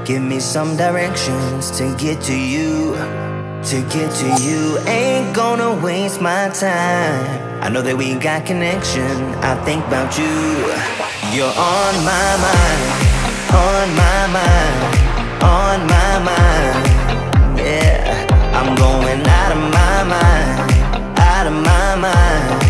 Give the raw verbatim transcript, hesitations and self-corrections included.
Give me some directions to get to you. To get to you, ain't gonna waste my time. I know that we got connection, I think about you. You're on my mind, on my mind, on my mind. Yeah, I'm going out of my mind, out of my mind.